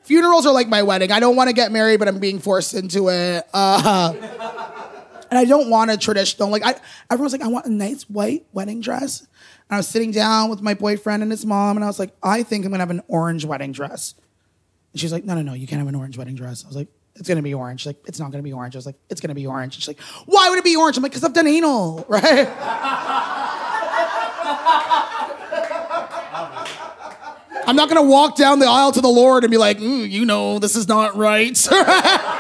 Funerals are like my wedding. I don't want to get married, but I'm being forced into it. And I don't want a traditional, like, everyone's like, I want a nice white wedding dress. And I was sitting down with my boyfriend and his mom, and I was like, I think I'm going to have an orange wedding dress. And she's like, no, you can't have an orange wedding dress. I was like, it's going to be orange. She's like, it's not going to be orange. I was like, it's going to be orange. And she's like, why would it be orange? I'm like, because I've done anal, right? I'm not going to walk down the aisle to the Lord and be like, you know, this is not right.